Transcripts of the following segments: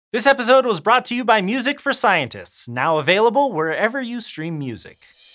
This episode was brought to you by Music for Scientists, now available wherever you stream music.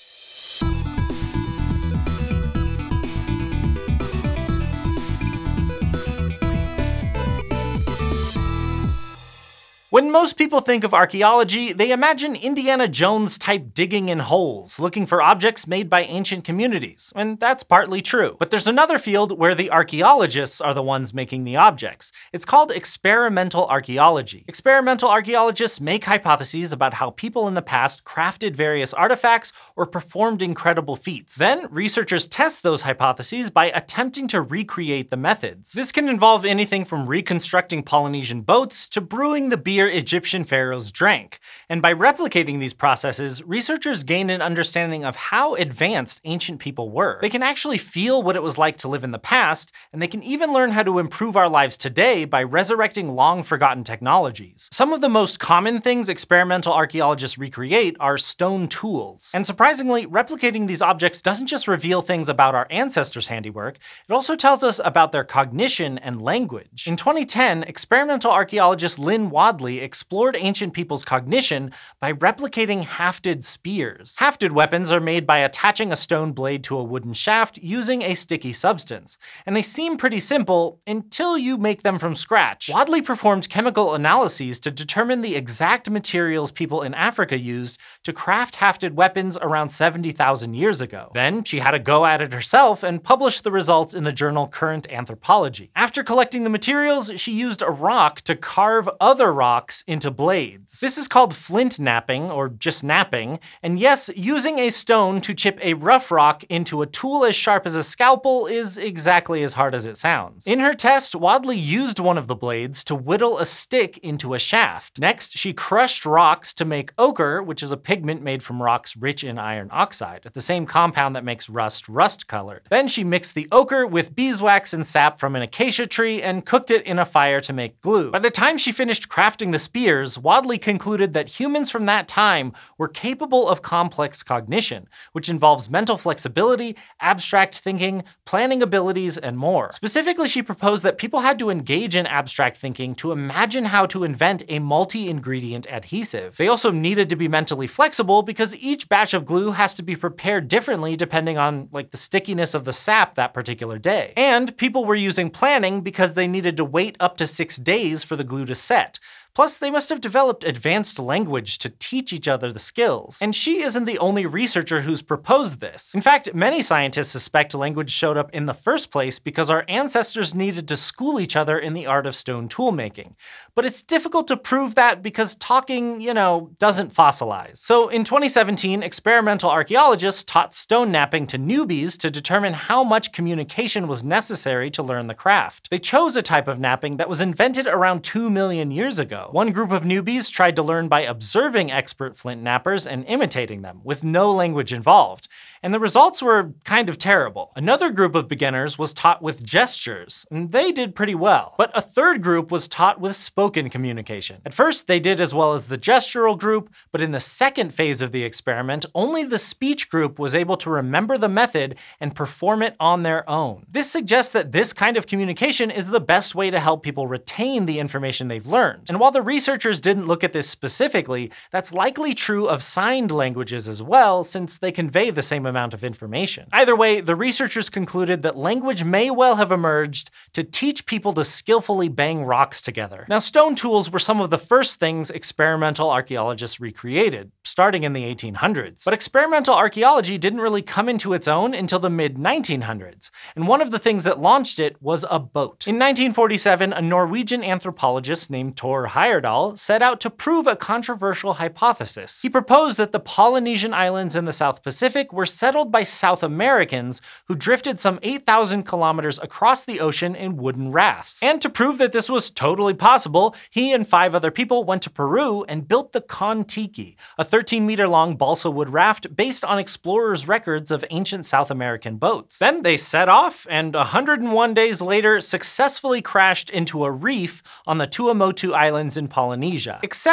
When most people think of archaeology, they imagine Indiana Jones-type digging in holes, looking for objects made by ancient communities, and that's partly true. But there's another field where the archaeologists are the ones making the objects. It's called experimental archaeology. Experimental archaeologists make hypotheses about how people in the past crafted various artifacts or performed incredible feats. Then, researchers test those hypotheses by attempting to recreate the methods. This can involve anything from reconstructing Polynesian boats to brewing the beer Egyptian pharaohs drank. And by replicating these processes, researchers gain an understanding of how advanced ancient people were. They can actually feel what it was like to live in the past, and they can even learn how to improve our lives today by resurrecting long-forgotten technologies. Some of the most common things experimental archaeologists recreate are stone tools. And surprisingly, replicating these objects doesn't just reveal things about our ancestors' handiwork, it also tells us about their cognition and language. In 2010, experimental archaeologist Lynn Wadley explored ancient people's cognition by replicating hafted spears. Hafted weapons are made by attaching a stone blade to a wooden shaft using a sticky substance, and they seem pretty simple until you make them from scratch. Wadley performed chemical analyses to determine the exact materials people in Africa used to craft hafted weapons around 70,000 years ago. Then she had a go at it herself and published the results in the journal Current Anthropology. After collecting the materials, she used a rock to carve other rocks into blades. This is called flint-knapping, or just knapping, and yes, using a stone to chip a rough rock into a tool as sharp as a scalpel is exactly as hard as it sounds. In her test, Wadley used one of the blades to whittle a stick into a shaft. Next, she crushed rocks to make ochre, which is a pigment made from rocks rich in iron oxide, the same compound that makes rust rust-colored. Then she mixed the ochre with beeswax and sap from an acacia tree and cooked it in a fire to make glue. By the time she finished crafting the spears, Wadley concluded that humans from that time were capable of complex cognition, which involves mental flexibility, abstract thinking, planning abilities, and more. Specifically, she proposed that people had to engage in abstract thinking to imagine how to invent a multi-ingredient adhesive. They also needed to be mentally flexible because each batch of glue has to be prepared differently depending on, the stickiness of the sap that particular day. And people were using planning because they needed to wait up to 6 days for the glue to set. Plus, they must have developed advanced language to teach each other the skills. And she isn't the only researcher who's proposed this. In fact, many scientists suspect language showed up in the first place because our ancestors needed to school each other in the art of stone tool making. But it's difficult to prove that because talking, doesn't fossilize. So in 2017, experimental archaeologists taught stone knapping to newbies to determine how much communication was necessary to learn the craft. They chose a type of knapping that was invented around 2 million years ago. One group of newbies tried to learn by observing expert flint knappers and imitating them, with no language involved, and the results were kind of terrible. Another group of beginners was taught with gestures, and they did pretty well. But a third group was taught with spoken communication. At first, they did as well as the gestural group, but in the second phase of the experiment, only the speech group was able to remember the method and perform it on their own. This suggests that this kind of communication is the best way to help people retain the information they've learned. And while the researchers didn't look at this specifically, that's likely true of signed languages as well, since they convey the same amount of information. Either way, the researchers concluded that language may well have emerged to teach people to skillfully bang rocks together. Now, stone tools were some of the first things experimental archaeologists recreated, starting in the 1800s. But experimental archaeology didn't really come into its own until the mid-1900s, and one of the things that launched it was a boat. In 1947, a Norwegian anthropologist named Thor Heyerdahl set out to prove a controversial hypothesis. He proposed that the Polynesian islands in the South Pacific were settled by South Americans who drifted some 8,000 kilometers across the ocean in wooden rafts. And to prove that this was totally possible, he and 5 other people went to Peru and built the kon-tiki, a 13-meter-long balsa wood raft based on explorers' records of ancient South American boats. Then they set off, and 101 days later successfully crashed into a reef on the Tuamotu Islands in Polynesia. Except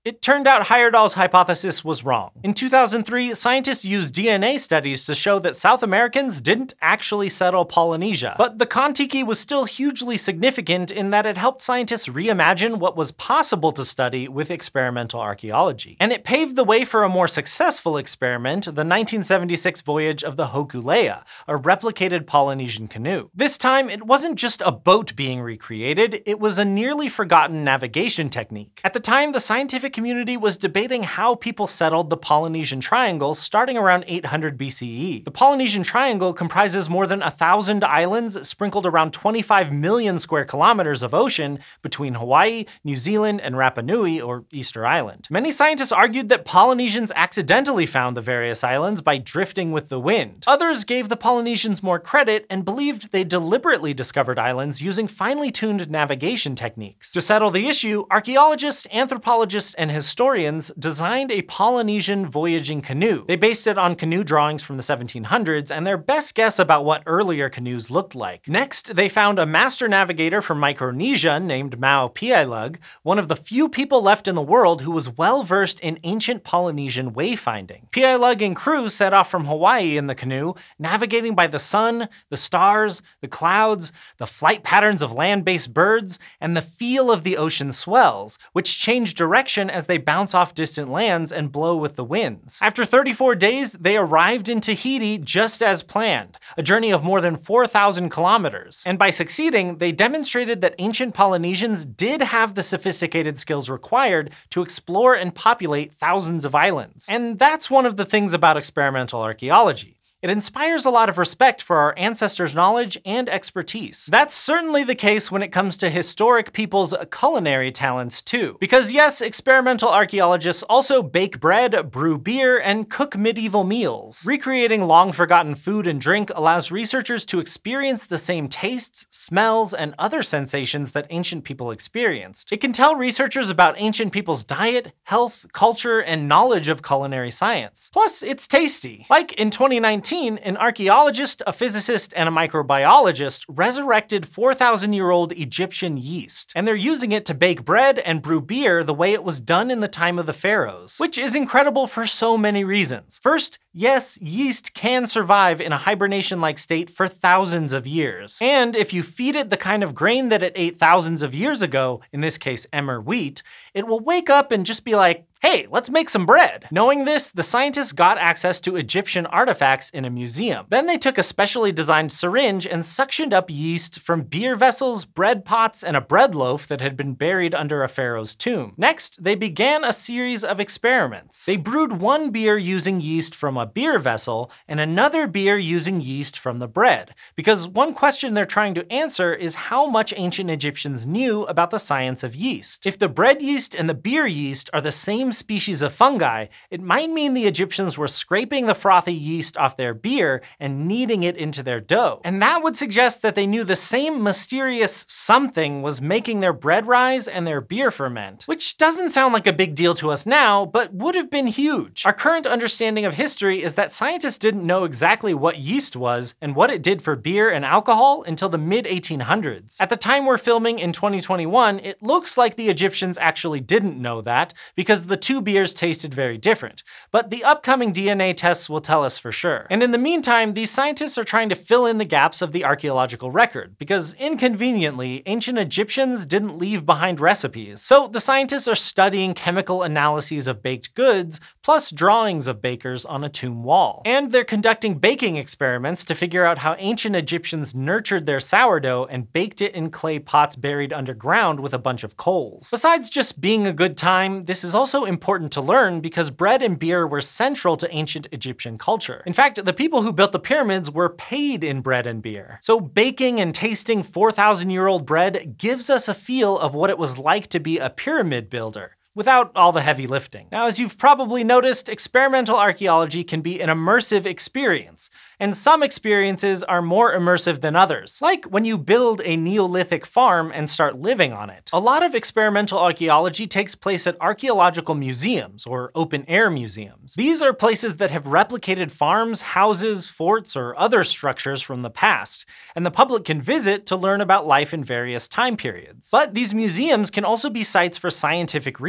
It turned out Heyerdahl's hypothesis was wrong. In 2003, scientists used DNA studies to show that South Americans didn't actually settle Polynesia. But the kon-tiki was still hugely significant in that it helped scientists reimagine what was possible to study with experimental archaeology. And it paved the way for a more successful experiment, the 1976 voyage of the Hokulea, a replicated Polynesian canoe. This time, it wasn't just a boat being recreated, it was a nearly forgotten navigation technique. At the time, the scientific community was debating how people settled the Polynesian Triangle starting around 800 BCE. The Polynesian Triangle comprises more than 1,000 islands sprinkled around 25 million square kilometers of ocean between Hawaii, New Zealand, and Rapa Nui, or Easter Island. Many scientists argued that Polynesians accidentally found the various islands by drifting with the wind. Others gave the Polynesians more credit and believed they deliberately discovered islands using finely tuned navigation techniques. To settle the issue, archaeologists, anthropologists, and historians designed a Polynesian voyaging canoe. They based it on canoe drawings from the 1700s and their best guess about what earlier canoes looked like. Next, they found a master navigator from Micronesia named Mau Piya, one of the few people left in the world who was well versed in ancient Polynesian wayfinding. Piya and crew set off from Hawaii in the canoe, navigating by the sun, the stars, the clouds, the flight patterns of land-based birds, and the feel of the ocean swells, which change direction as they bounce off distant lands and blow with the winds. After 34 days, they arrived in Tahiti just as planned, a journey of more than 4,000 kilometers. And by succeeding, they demonstrated that ancient Polynesians did have the sophisticated skills required to explore and populate thousands of islands. And that's one of the things about experimental archaeology. It inspires a lot of respect for our ancestors' knowledge and expertise. That's certainly the case when it comes to historic people's culinary talents too. Because yes, experimental archaeologists also bake bread, brew beer, and cook medieval meals. Recreating long-forgotten food and drink allows researchers to experience the same tastes, smells, and other sensations that ancient people experienced. It can tell researchers about ancient people's diet, health, culture, and knowledge of culinary science. Plus, it's tasty. Like in 2019, an archaeologist, a physicist, and a microbiologist resurrected 4,000-year-old Egyptian yeast, and they're using it to bake bread and brew beer the way it was done in the time of the pharaohs, which is incredible for so many reasons. First, yes, yeast can survive in a hibernation-like state for thousands of years. And if you feed it the kind of grain that it ate thousands of years ago, in this case EMMER wheat, it will wake up and just be like, hey, let's make some bread. Knowing this, the scientists got access to Egyptian artifacts in a museum. Then they took a specially designed syringe and suctioned up yeast from beer vessels, bread pots, and a bread loaf that had been buried under a pharaoh's tomb. Next, they began a series of experiments. They brewed one beer using yeast from a beer vessel and another beer using yeast from the bread. Because one question they're trying to answer is how much ancient Egyptians knew about the science of yeast. If the bread yeast and the beer yeast are the same species of fungi, it might mean the Egyptians were scraping the frothy yeast off their beer and kneading it into their dough. And that would suggest that they knew the same mysterious something was making their bread rise and their beer ferment, which doesn't sound like a big deal to us now, but would have been huge. Our current understanding of history is that scientists didn't know exactly what yeast was and what it did for beer and alcohol until the mid-1800s. At the time we're filming in 2021, it looks like the Egyptians actually didn't know that, because the two beers tasted very different, but the upcoming DNA tests will tell us for sure. And in the meantime, these scientists are trying to fill in the gaps of the archaeological record, because inconveniently, ancient Egyptians didn't leave behind recipes. So the scientists are studying chemical analyses of baked goods, plus drawings of bakers on a tomb wall. And they're conducting baking experiments to figure out how ancient Egyptians nurtured their sourdough and baked it in clay pots buried underground with a bunch of coals. Besides just being a good time, this is also important to learn because bread and beer were central to ancient Egyptian culture. In fact, the people who built the pyramids were paid in bread and beer. So baking and tasting 4,000-year-old bread gives us a feel of what it was like to be a pyramid builder, without all the heavy lifting. Now, as you've probably noticed, experimental archaeology can be an immersive experience, and some experiences are more immersive than others, like when you build a Neolithic farm and start living on it. A lot of experimental archaeology takes place at archaeological museums, or open-air museums. These are places that have replicated farms, houses, forts, or other structures from the past, and the public can visit to learn about life in various time periods. But these museums can also be sites for scientific research.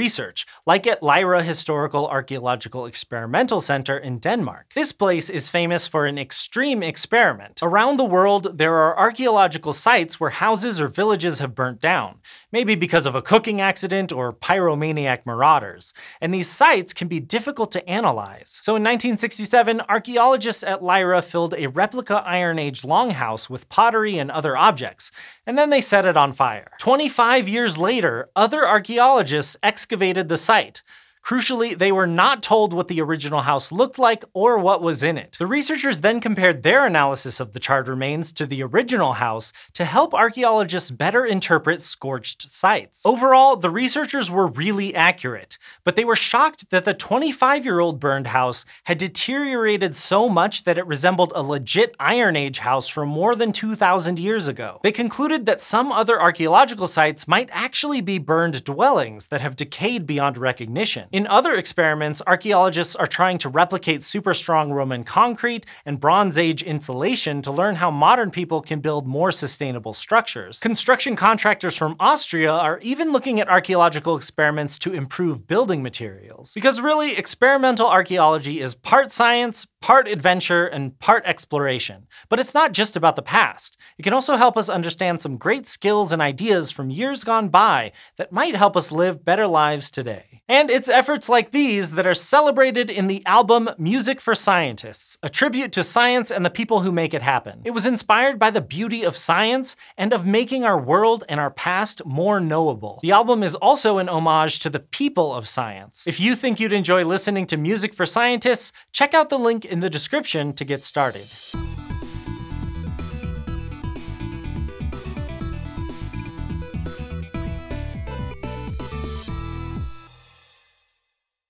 research, like at Lyra Historical Archaeological Experimental Center in Denmark. This place is famous for an extreme experiment. Around the world, there are archaeological sites where houses or villages have burnt down, maybe because of a cooking accident or pyromaniac marauders, and these sites can be difficult to analyze. So in 1967, archaeologists at Lyra filled a replica Iron Age longhouse with pottery and other objects, and then they set it on fire. 25 years later, other archaeologists excavated the site. Crucially, they were not told what the original house looked like or what was in it. The researchers then compared their analysis of the charred remains to the original house to help archaeologists better interpret scorched sites. Overall, the researchers were really accurate, but they were shocked that the 25-year-old burned house had deteriorated so much that it resembled a legit Iron Age house from more than 2,000 years ago. They concluded that some other archaeological sites might actually be burned dwellings that have decayed beyond recognition. In other experiments, archaeologists are trying to replicate super strong Roman concrete and Bronze Age insulation to learn how modern people can build more sustainable structures. Construction contractors from Austria are even looking at archaeological experiments to improve building materials. Because really, experimental archaeology is part science, part adventure, and part exploration. But it's not just about the past. It can also help us understand some great skills and ideas from years gone by that might help us live better lives today. And it's efforts like these that are celebrated in the album Music for Scientists, a tribute to science and the people who make it happen. It was inspired by the beauty of science and of making our world and our past more knowable. The album is also an homage to the people of science. If you think you'd enjoy listening to Music for Scientists, check out the link in the description to get started.